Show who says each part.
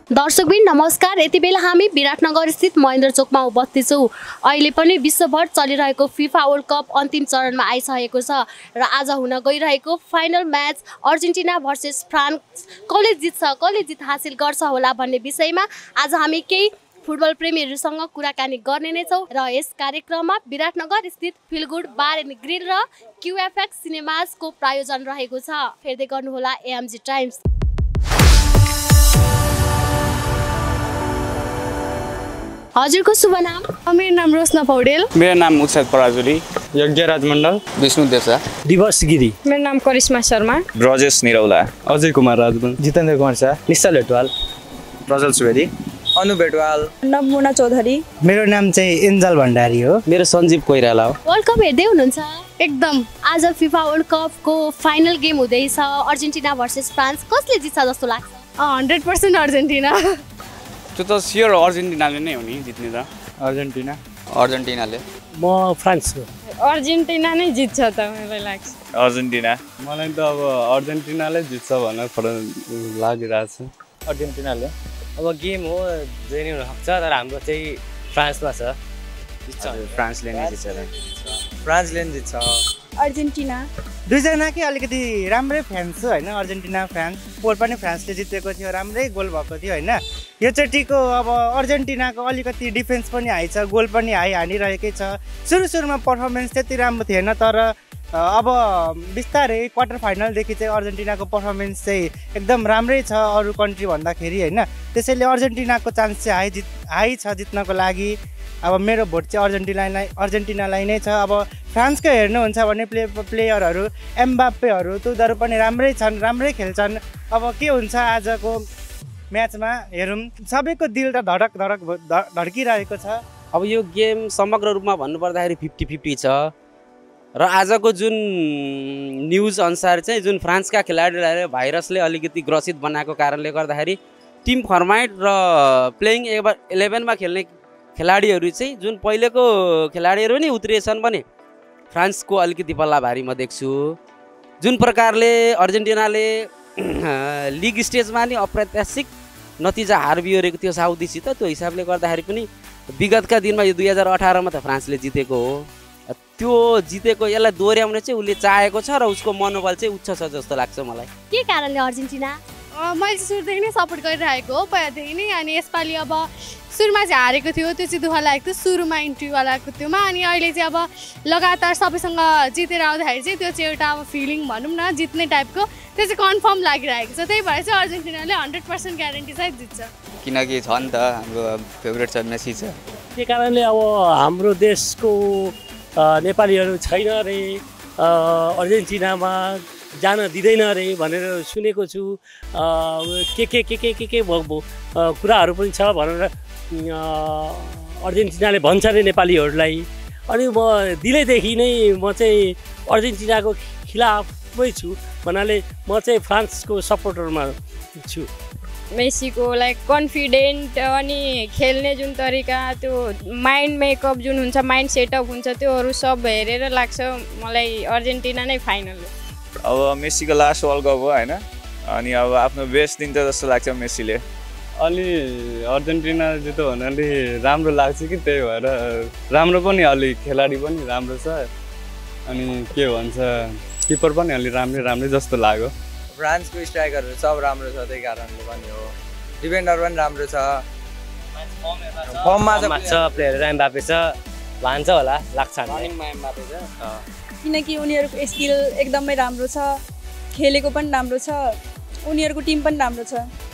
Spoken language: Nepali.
Speaker 1: दर्शकबिन नमस्कार। यति बेला हामी विराटनगर स्थित महेन्द्र चोकमा उपस्थित छौँ। अहिले पनि विश्वभर चलिरहेको फिफा वर्ल्ड कप अन्तिम चरणमा आइसकेको छ र आज हुन गइरहेको final match Argentina versus France कसले जित्छ, कसले जित हासिल गर्छ होला भन्ने विषयमा आज हामी केही फुटबल प्रेमीहरूसँग कुराकानी गर्ने नै छौँ र यस कार्यक्रममा विराटनगर स्थित feel good bar and grill र क्युएफएक्स सिनेमाजको प्रायोजन रहेको छ। हेर्दै गर्नुहोला एमजी टाइम्स। हजुरको शुभ नाम?
Speaker 2: मेरो नाम रोशना पौडेल।
Speaker 3: मेरो नाम उत्साह पराजुली।
Speaker 4: यज्ञराज मण्डल।
Speaker 3: विष्णु देवसा।
Speaker 4: दिवस गिरी।
Speaker 2: मेरो नाम करिश्मा शर्मा।
Speaker 3: ब्रजेश निरौला।
Speaker 4: अजय कुमार राजबन।
Speaker 5: जितेन्द्र कुमार शाह।
Speaker 4: निश्चल हेटवाल।
Speaker 5: प्रजल सुवेदी।
Speaker 6: अनु बेटवाल।
Speaker 7: नमुना चौधरी।
Speaker 8: मेरो नाम चाहिँ एन्जल भण्डारी हो।
Speaker 4: मेरो सञ्जीव कोइराला हो।
Speaker 1: वर्ल्ड कप हेर्दै हुनुहुन्छ?
Speaker 2: एकदम।
Speaker 1: आज फिफा वर्ल्ड कपको फाइनल गेम हुँदैछ अर्जेन्टिना भर्सेस फ्रान्स। कसले जित्छ जस्तो लाग्छ?
Speaker 2: 100% अर्जेन्टिना।
Speaker 3: त्यो त स्योर अर्जेन्टिनाले नै हो नि जित्ने त।
Speaker 5: अर्जेन्टिनाले।
Speaker 4: म फ्रान्स हो।
Speaker 2: अर्जेन्टिना नै जित्छ त मलाई लाग्छ।
Speaker 3: अर्जेन्टिना।
Speaker 9: मलाई त अब अर्जेन्टिनाले जित्छ भनेर लागिरहेछ।
Speaker 5: अर्जेन्टिनाले।
Speaker 4: अब गेम हो जे नै हुन सक्छ तर हाम्रो चाहिँ फ्रान्समा छ।
Speaker 5: फ्रान्सले नै जित्छ।
Speaker 7: अर्जेन्टिना।
Speaker 8: दुईजनाकै अलिकति राम्रै फ्यान्स हो होइन। Argentina France. पोल पनि फ्रान्सले जितेको थियो, राम्रै गोल भएको थियो होइन। योचोटिको अब अर्जेन्टिनाको अलिकति डिफेन्स पनि हाई छ, गोल पनि हाई हानिरहेकै छ। सुरुमा पर्फर्मेन्स त्यति राम्रो थिएन तर अब बिस्तारै क्वार्टर फाइनलदेखि चाहिँ अर्जेन्टिनाको पर्फर्मेन्स चाहिँ एकदम राम्रै छ अरू कन्ट्री भन्दाखेरि होइन। त्यसैले अर्जेन्टिनाको चान्स चाहिँ हाई छ जित्नको लागि। अब मेरो भोट चाहिँ अर्जेन्टिनालाई नै छ। अब फ्रान्सको हेर्नुहुन्छ भने प्लेयरहरू एम्बाप्पेहरू उनीहरू पनि राम्रै छन्, राम्रै खेल्छन्। अब के हुन्छ आजको म्याचमा हेरौँ। सबैको दिल त धड्किरहेको छ।
Speaker 10: अब यो गेम समग्र रूपमा भन्नुपर्दाखेरि 50-50 छ र आजको जुन न्युज अनुसार चाहिँ जुन फ्रान्सका खेलाडीलाई भाइरसले अलिकति ग्रसित बनाएको कारणले गर्दाखेरि टिम फर्मेट र प्लेइङ 11मा खेल्ने खेलाडीहरू चाहिँ जुन पहिलेको खेलाडीहरू नि उत्रिएछन् भने फ्रान्सको अलिकति पल्ला भारी म देख्छु। जुन प्रकारले अर्जेन्टिनाले लिग स्टेजमा नि अप्रत्याशित नतिजा हार बिहोरेको थियो साउदीसित, त्यो हिसाबले गर्दाखेरि पनि विगतका दिनमा यो 2018मा त फ्रान्सले जितेको हो। त्यो जितेको यसलाई दोहोऱ्याउने चाहिँ उसले चाहेको छ र उसको मनोबल चाहिँ उच्च छ जस्तो लाग्छ मलाई।
Speaker 1: के कारणले अर्जेन्टिना?
Speaker 2: मैले सुरुदेखि नै सपोर्ट गरिरहेको हो पहिलादेखि नै। अनि यसपालि अब सुरुमा चाहिँ हारेको थियो, त्यो चाहिँ दुःख लागेको थियो सुरुमा इन्ट्रीवालाको त्योमा। अनि अहिले चाहिँ अब लगातार सबैसँग जितेर आउँदाखेरि चाहिँ त्यो चाहिँ एउटा अब फिलिङ भनौँ न जित्ने टाइपको त्यो चाहिँ कन्फर्म लागिरहेको छ। त्यही भएर चाहिँ अर्जेन्टिनाले 100% ग्यारेन्टी चाहिँ जित्छ।
Speaker 5: किनकि छ नि त हाम्रो फेभरेट छ मेसी छ।
Speaker 4: त्यही कारणले अब हाम्रो देशको नेपालीहरू छैन रे अर्जेन्टिनामा जान दिँदैन रे भनेर सुनेको छु। के कुराहरू पनि छ भनेर अर्जेन्टिनाले भन्छ रे नेपालीहरूलाई। अनि म दिलैदेखि नै म चाहिँ अर्जेन्टिनाको खिलाफमै छु भन्नाले म चाहिँ फ्रान्सको सपोर्टरमा छु।
Speaker 2: मेसीको लाइक कन्फिडेन्ट अनि खेल्ने जुन तरिका, त्यो माइन्ड मेकअप जुन हुन्छ, माइन्ड सेटअप हुन्छ, त्योहरू सब हेरेर लाग्छ मलाई अर्जेन्टिना नै फाइनल हो।
Speaker 9: अब मेसीको लास्ट वर्ल्ड कप हो होइन। अनि अब आफ्नो बेस्ट दिन्छ जस्तो लाग्छ मेसीले। अलि अर्जेन्टिना जित्यो भने अलि राम्रो लाग्छ कि त्यही भएर राम्रो पनि अलि खेलाडी पनि राम्रो छ। अनि के भन्छ किपर पनि अलि राम्रै जस्तो लाग्यो।
Speaker 6: फ्रान्सको स्ट्राइकरहरू सब राम्रो छ त्यही कारणले पनि हो। डिफेन्डर पनि राम्रो छ, फर्ममा
Speaker 4: छ प्लेयर एम्बाप्पे छ भन्छ होला लाग्छ।
Speaker 7: किनकि उनीहरूको स्किल एकदमै राम्रो छ, खेलेको पनि राम्रो छ, उनीहरूको टिम पनि राम्रो छ।